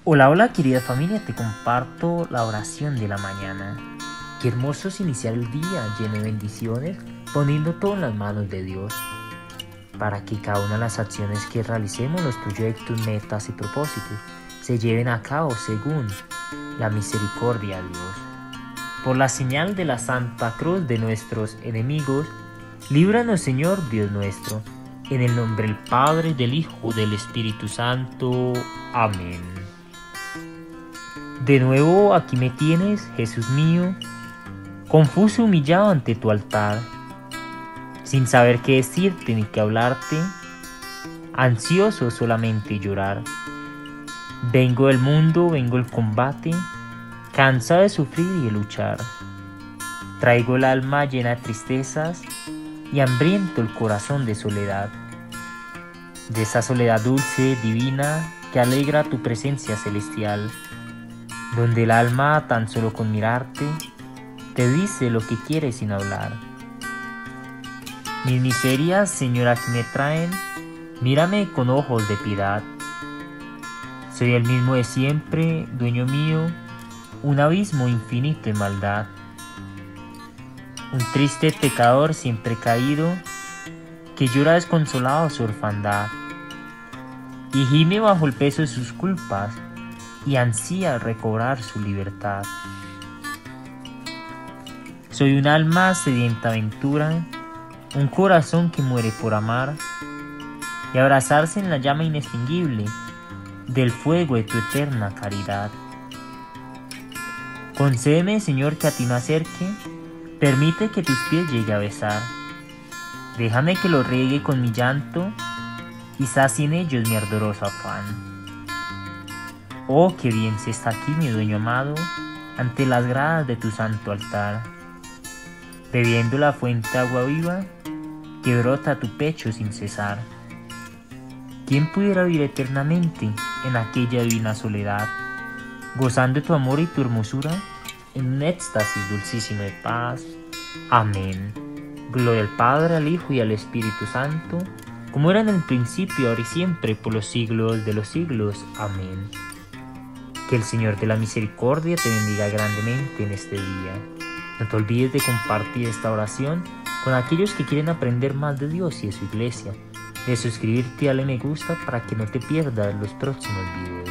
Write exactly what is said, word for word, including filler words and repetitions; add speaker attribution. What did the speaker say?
Speaker 1: Hola, hola querida familia, te comparto la oración de la mañana. Qué hermoso es iniciar el día lleno de bendiciones, poniendo todo en las manos de Dios, para que cada una de las acciones que realicemos, los proyectos, metas y propósitos, se lleven a cabo según la misericordia de Dios. Por la señal de la Santa Cruz de nuestros enemigos, líbranos, Señor Dios nuestro, en el nombre del Padre, del Hijo, del Espíritu Santo. Amén. De nuevo aquí me tienes, Jesús mío, confuso y humillado ante tu altar, sin saber qué decirte ni qué hablarte, ansioso solamente llorar. Vengo del mundo, vengo el combate, cansado de sufrir y de luchar. Traigo el alma llena de tristezas y hambriento el corazón de soledad, de esa soledad dulce, divina, que alegra tu presencia celestial, donde el alma tan solo con mirarte te dice lo que quiere sin hablar. Mis miserias, Señor, aquí me traen, mírame con ojos de piedad. Soy el mismo de siempre, dueño mío, un abismo infinito de maldad. Un triste pecador siempre caído, que llora desconsolado su orfandad, y gime bajo el peso de sus culpas, y ansía recobrar su libertad. Soy un alma sedienta aventura, un corazón que muere por amar, y abrazarse en la llama inextinguible del fuego de tu eterna caridad. Concédeme, Señor, que a ti me acerque, permite que tus pies llegue a besar. Déjame que lo riegue con mi llanto y sacie en ellos mi ardoroso afán. Oh, qué bien se está aquí, mi dueño amado, ante las gradas de tu santo altar, bebiendo la fuente de agua viva que brota a tu pecho sin cesar. ¿Quién pudiera vivir eternamente en aquella divina soledad, gozando de tu amor y tu hermosura en un éxtasis dulcísimo de paz? Amén. Gloria al Padre, al Hijo y al Espíritu Santo, como era en el principio, ahora y siempre, por los siglos de los siglos. Amén. Que el Señor de la misericordia te bendiga grandemente en este día. No te olvides de compartir esta oración con aquellos que quieren aprender más de Dios y de su iglesia, de suscribirte y darle me gusta para que no te pierdas los próximos videos.